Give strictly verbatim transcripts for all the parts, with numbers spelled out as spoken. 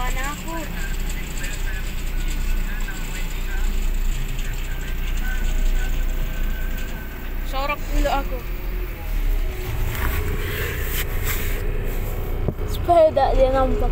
Baka na ako. Sorak dulu aku. Sepeda dia nampak.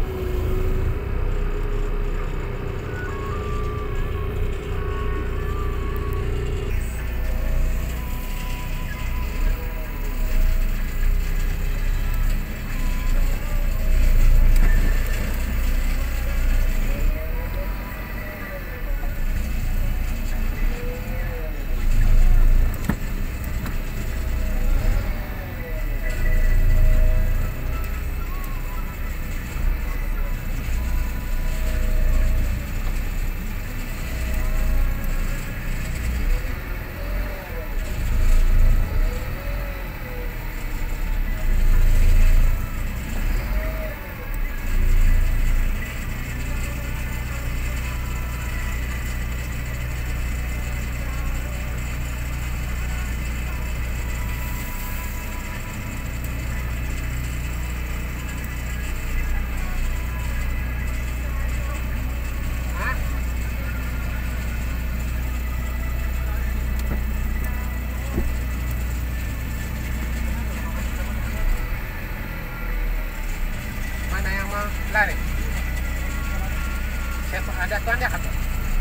Lari. Siapa ada tuan dia kata.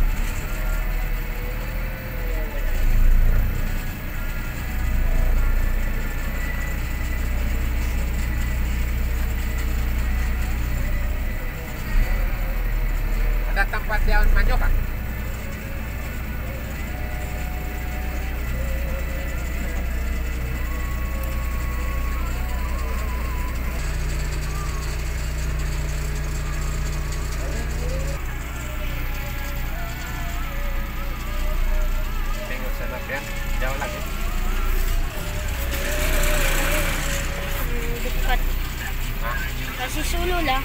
Ada tempat daun manjo kan? Jauh lagi. Hmm, dekat. Kasih sulu lah.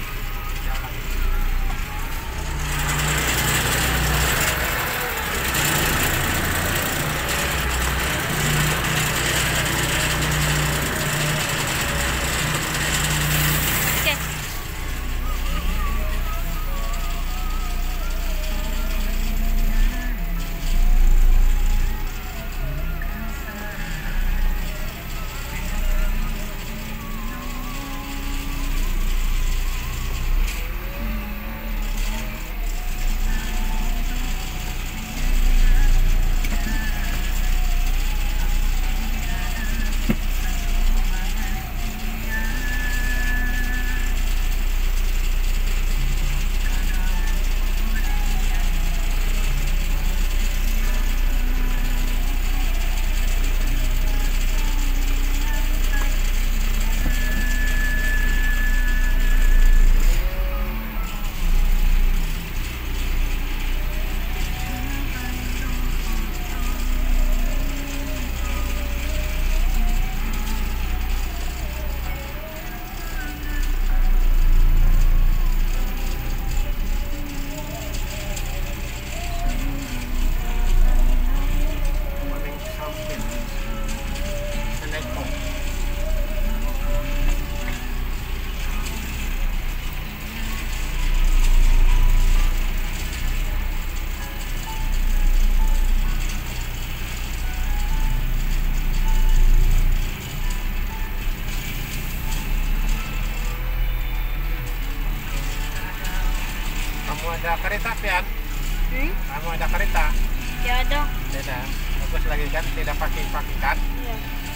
Ada kereta pian? Hmm? Kamu ada kereta? Ya ada. Tidak. Bagus lagi kan, tidak pakai-pakai kan? Iya.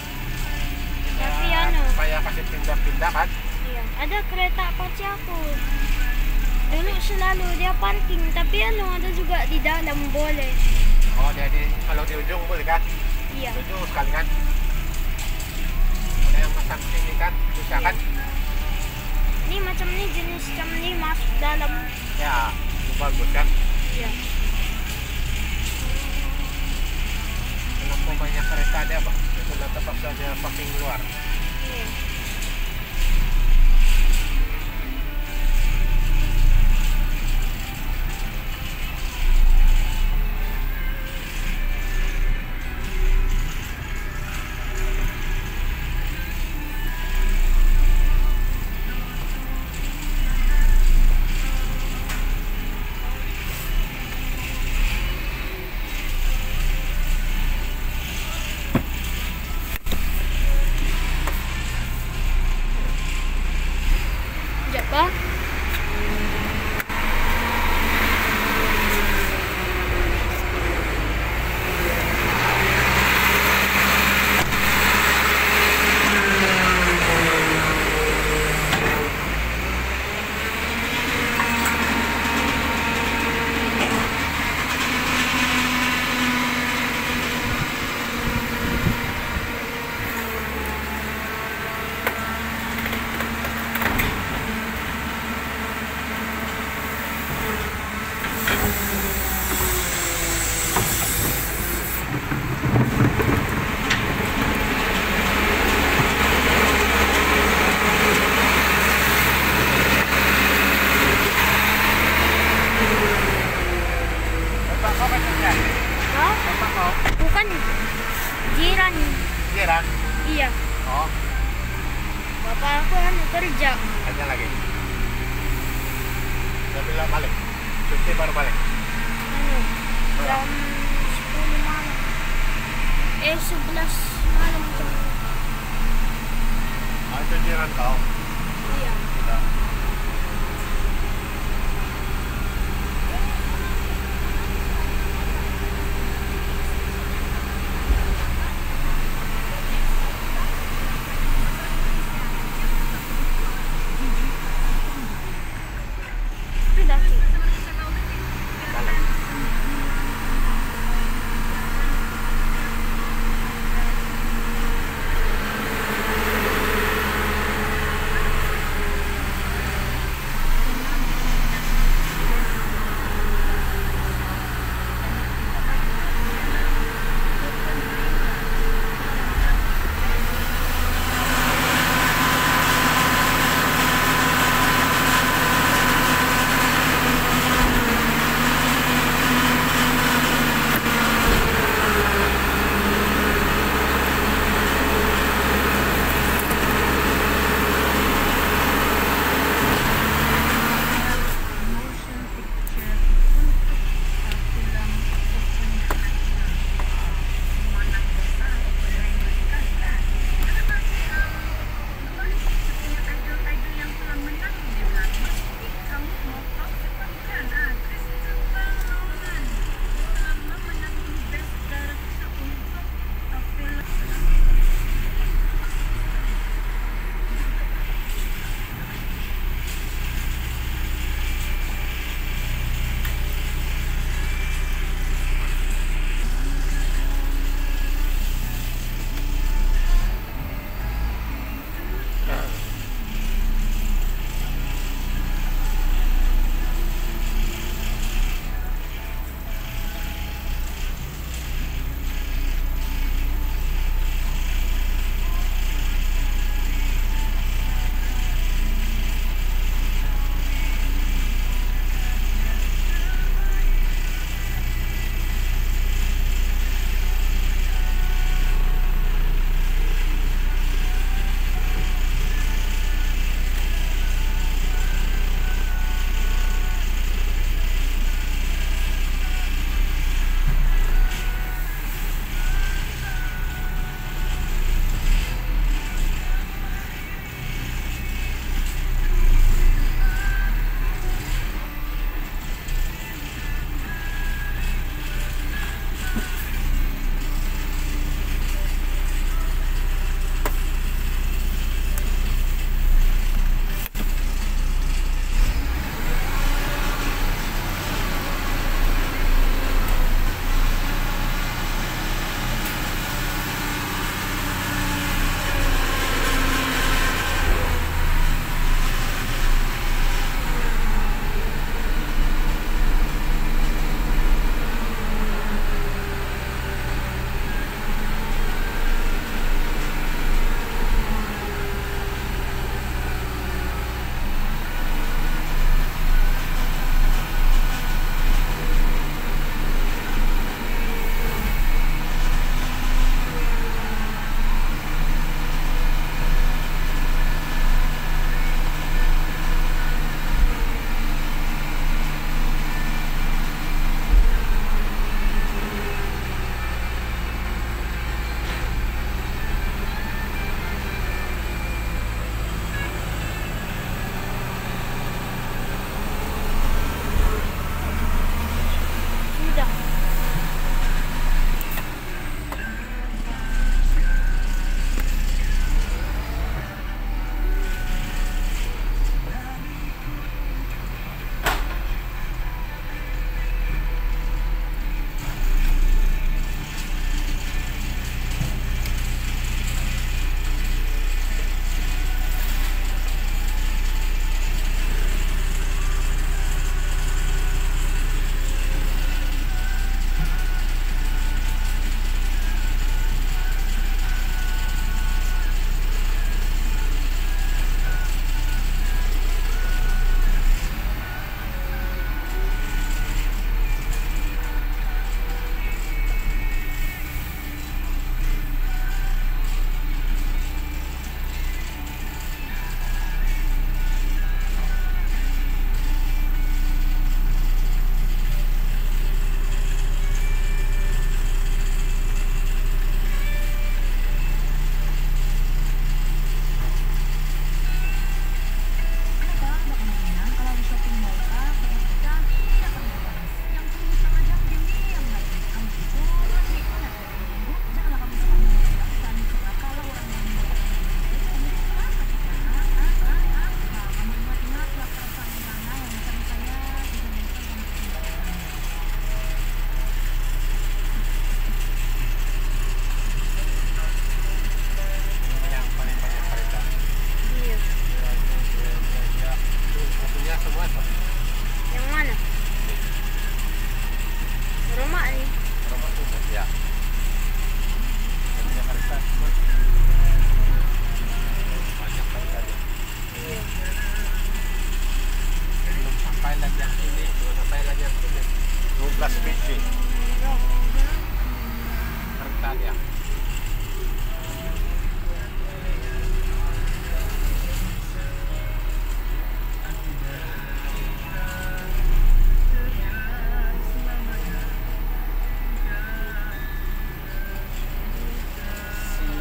Tidak, Tapi anu. supaya kasih pindah-pindah kan? Iya. Ada kereta pacar aku. Dulu selalu dia parking, tapi anu ada juga di dalam boleh. Oh, jadi kalau di ujung boleh kan? Iya. Di ujung sekali kan? Ada yang macam sini kan? Bisa Iya. kan? Ini macam ini jenis macam ini masuk dalam. Ya, bagus kan? Iya. Kenapa banyak kereta dia, Pak? Itu tetap saja parking luar. Iya. jiran. Jiran. Iya. Oh, Bapak aku kan kerja. ada lagi. Saya bilang balik. Cuti baru balik. Anu, jam sepuluh malam. Eh, sebelas malam jam. Ah, itu jiran kau. Iya. Sudah. Sudah sih. Balik.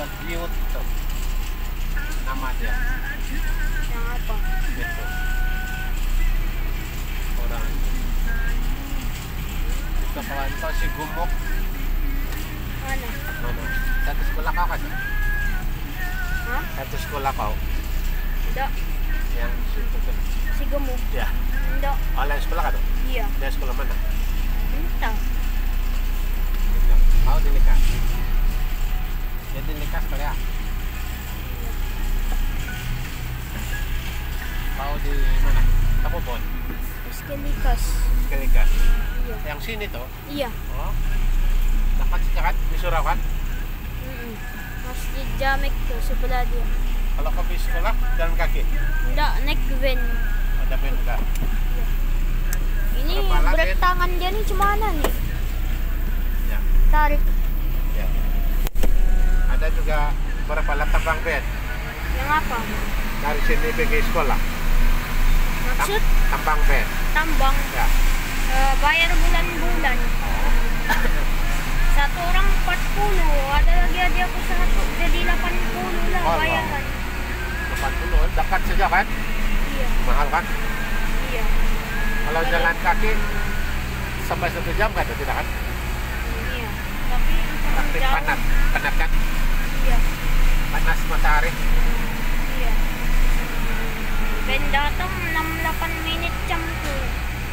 Love you tuh. Nama dia. Yang apa? Gitu. Orang itu kawan kau si Gumuk. Mana? Mana? Satu sekolah kau kan? Hah? Satu sekolah kau. Enggak. Yang situ tuh. Si gemuk. Ya. Enggak. Oh, lain sekolah kan? Iya. Dia sekolah mana? Entah. Gitu. Mau dinikah? Jadi nikah sekali ya? Mau di mana? Tapobon? Iskelikas. Sekali nikah. Iya. Yang sini tuh? Iya. Oh. Dapat sejak di surau kan? Mm-mm. Masjid Jamek tuh sebelah dia. Kalau kau pergi sekolah jalan kaki? Enggak, naik van. Ada ben enggak? Ini Berapa lagi? berat tangan dia nih cemana nih? Ya. Tarik. Ya. Ada juga berapa lah tambang ben Yang apa? dari sini pergi sekolah? Tam- Maksud tambang ben. tambang. Ya. Eh, bayar bulan-bulan. Satu orang empat puluh, ada lagi adik aku satu, jadi delapan puluh lah Oh, bayaran. delapan puluh dekat saja kan? Iya, Mahal kan? iya, Kalau Kalau- jalan kaki sampai satu jam kan tidak kan? iya. Tapi Tapi jauh. panas, panas kan? Iya, Panas matahari. iya. Ben datang enam delapan menit jam tuh.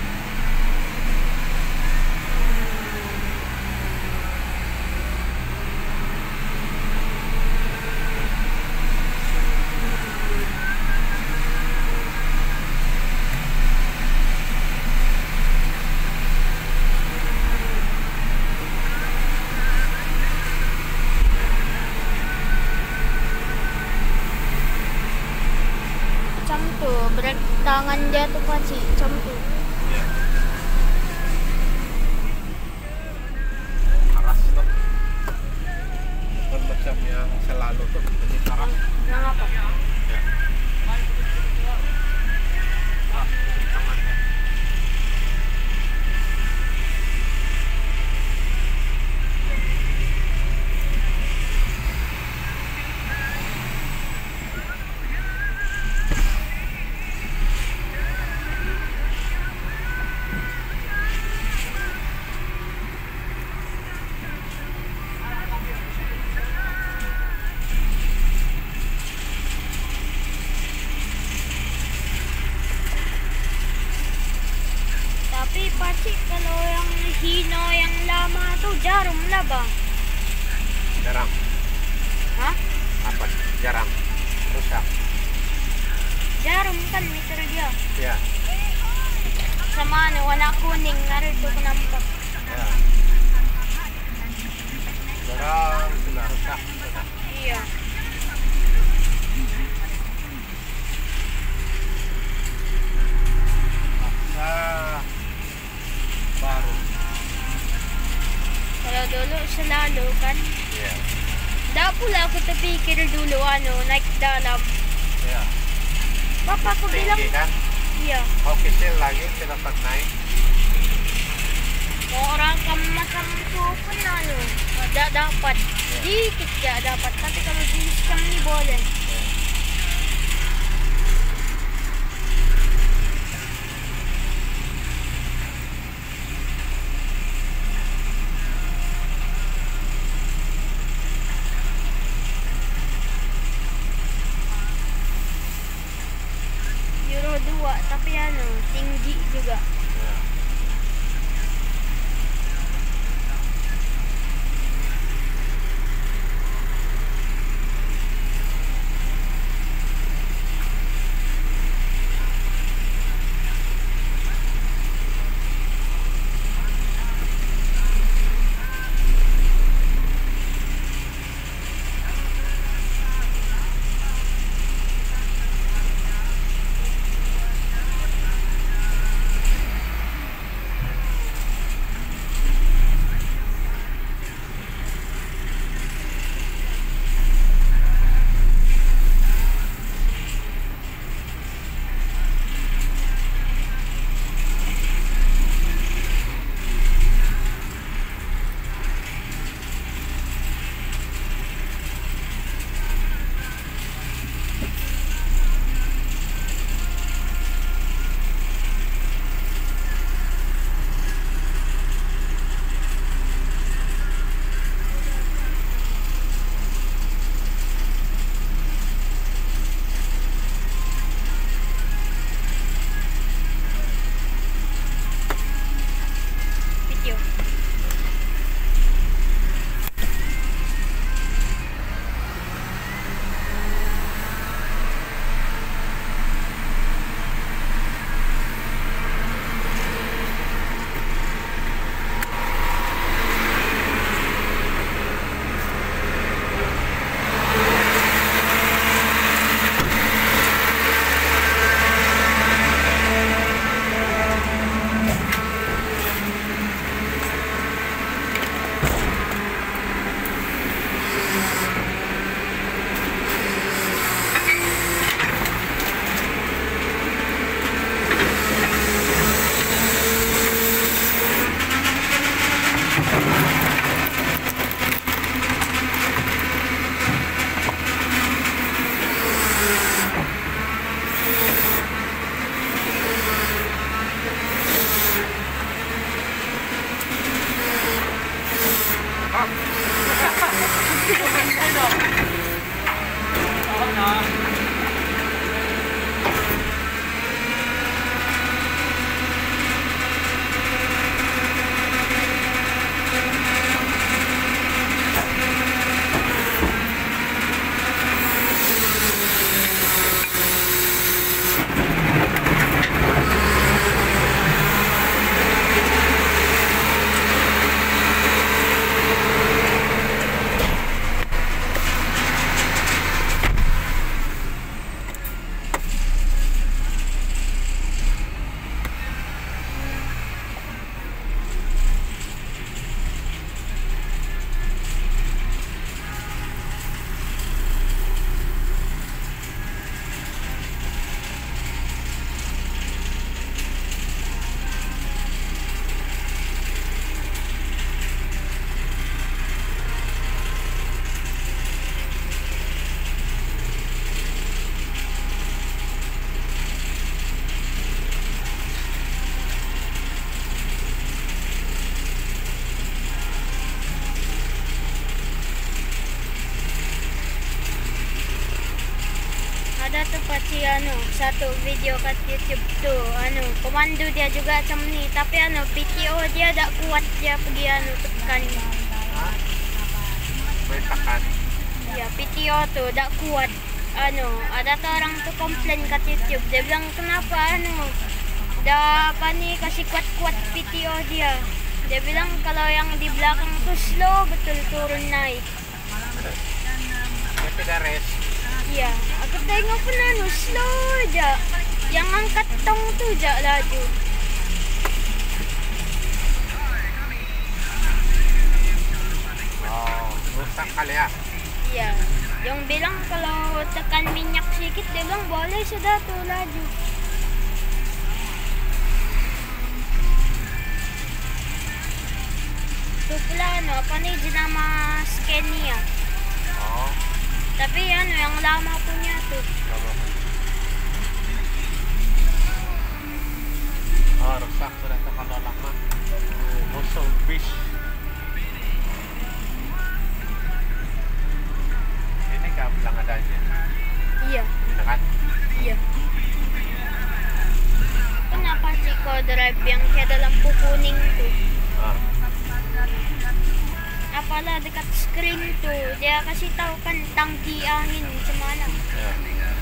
Jam tuh, berat tangan dia tuh pasti jam tuh. Ya. Keras tuh. Bukan macam yang selalu tuh jadi keras. Yang apa? Ya. Ah, temannya. Tapi pasti kalau yang hino yang lama tuh jarum lah bang. Jarang. Hah? Apa? Jarang. Rusak. Jarum kan meter dia. Ya. Sama ano, warna kuning. Narito ko nampak. Ya. Jarang sudah rusak. Sudah. Iya. Paksa baru. Kalau dulu selalu kan. Ya. Da pula ako terpikir dulu ano, naik dalam. Ya. Papa ko bilang, Tinggi kan? iya. Kau kecil lagi tidak dapat naik. Mau orang kam masam ko pun ano, da dapat. Dikit ya dapat. Tapi kalau di scam ni boleh. Euro dua, tapi ano, tinggi juga. Ya. Ada tu pasti anu satu video kat YouTube tu anu komando dia juga macam ni tapi anu P T O dia tak kuat dia pergi anu tekan. Hah? Boleh tekan. Ya P T O tu tak kuat anu ada tu orang tu komplain kat YouTube dia bilang kenapa anu dah apa ni kasih kuat-kuat P T O dia. Dia bilang kalau yang di belakang tu slow betul turun naik. Dia tidak rest. Ya, aku tengok pun anu slow je. Yang angkat tong tu je laju. Oh, rusak kali ya. Ya, yang bilang kalau tekan minyak sedikit dia bilang boleh sudah tu laju. Tu pula anu apa ni jenama Scania. Oh. Tapi anu yang lama punya tu. Oh, rusak sudah kalau lama. Musuh bis. Ini kah bilang adanya? Iya. Ini kan? Iya. Kenapa sih kau drive yang kayak dalam lampu kuning tu? Ah. Apalah dekat screen tu dia kasih tahu kan tangki angin macam mana. Ya.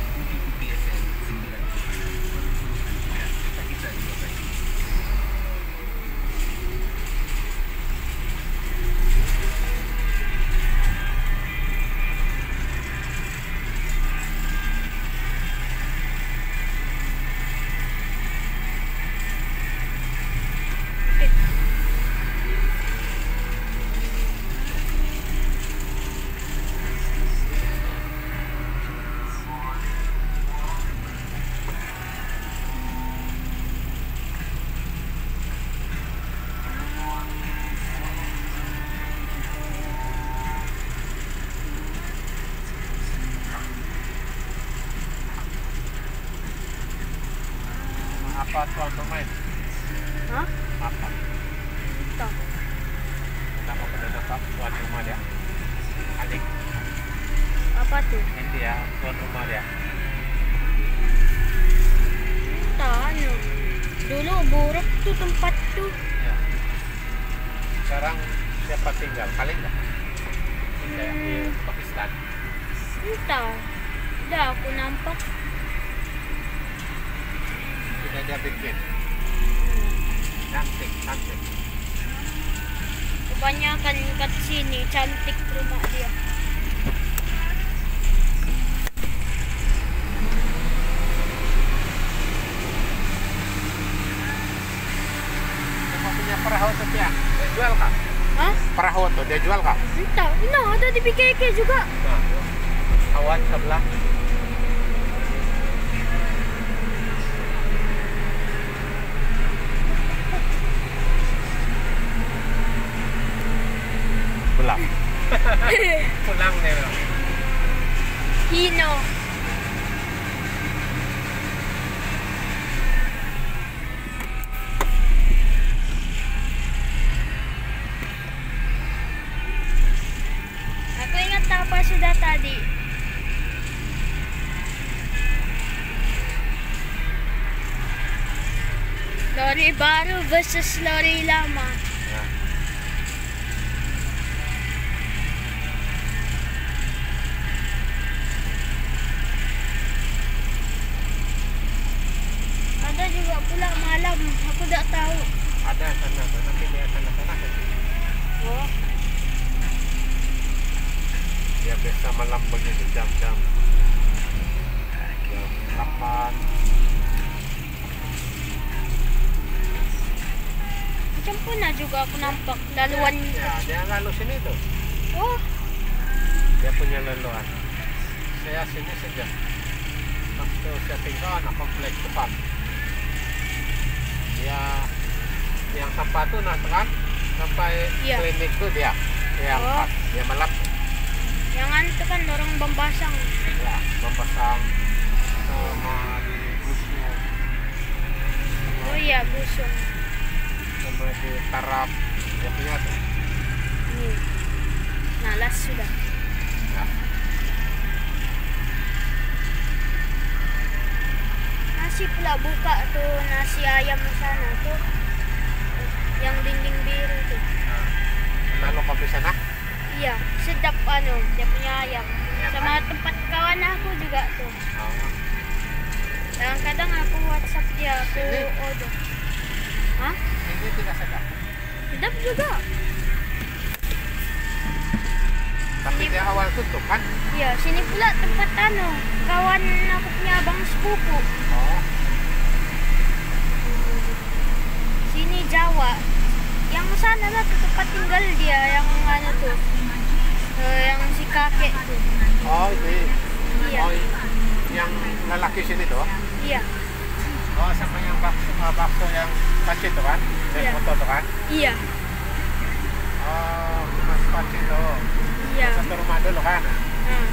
Apa tuan bermain? Hah? Apa? Tak. Kenapa pada tetap tuan rumah dia? Adik Apa tu? ini ya tuan rumah dia. Tak anu. Dulu buruk tu tempat tu. Ya. Sekarang siapa tinggal? Kali enggak? Kayak di Pakistan. Entah. Dah aku nampak. Sudah dia bikin. Cantik, cantik. Kebanyakan kat sini cantik rumah dia. Kamu punya perahu tuh ya? Dia jual kah? Hah? Perahu tuh dia jual kah? Entah. No, ada di P K K juga. Nah, awan sebelah. Pulang. Pulang deh bilang. Hino. Aku ingat apa sudah tadi. Lori baru versus lori lama. Ya. Ada juga pula malam. Aku tak tahu. Ada sana, nanti dia sana sana kan. Oh, Dia biasa malam begitu jam-jam jam delapan. macam pernah juga aku nampak laluan. Ya, dia lalu sini tuh. Oh, Dia punya laluan. Saya sini saja. Waktu saya tinggal anak kompleks depan. Dia yang sampah tuh nah kan sampai Iya. klinik tuh dia. Dia Oh. angkat. Dia melap. yang itu kan orang Bambasang. Ya, mempasang sama di busuk. Oh iya, busung. Sama di tarap. Dia punya tuh. Ini. Nalas sudah. Ya. Nasi pula buka tuh, nasi ayam di sana tuh. Yang dinding biru tuh. Lalu kau di sana? Iya, sedap anu, dia punya ayam. Ya, Sama tempat kawan aku juga tuh. Oh. Kadang-kadang aku WhatsApp dia, aku Sini? order. Hah? Ini tidak sedap. Sedap juga. Tapi dia awal tutup kan? Iya, sini pula tempat anu, kawan aku punya abang sepupu. Oh. Sini Jawa. Yang sana lah tuh tempat tinggal dia, yang anu tuh. Eh, yang si kakek tuh. Oh, ini. Iya. Oh, yang lelaki sini tuh. Iya. Oh, sama yang bakso, uh, bakso yang pacit tuh kan? Yang Iya. foto tuh kan? Iya. Oh, mas pacit tuh. Iya. Satu rumah dulu kan? Hmm.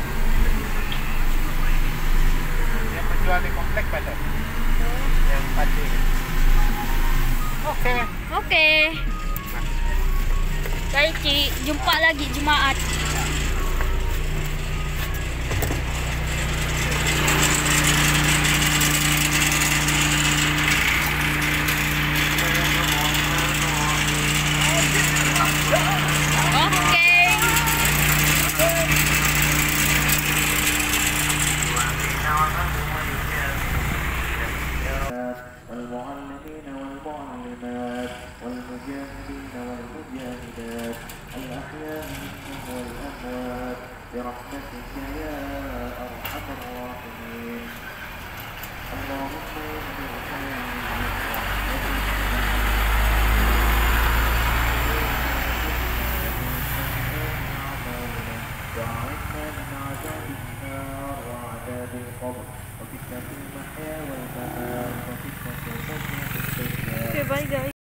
Yang menjual di komplek betul. Oh. Yang pacit. Oke. Oke. Baik, Ci. Jumpa lagi Jumaat. والمعلمين والمعلمات والمجاهدين والمجاهدات الأحياء منهم والأموات برحمتك يا أرحم الراحمين. اللهم اغفر وأعنا من عذاب النار وعذاب القبر وفتنة المحيا والممات وفتنة الموت والدجال. Okay, bye guys.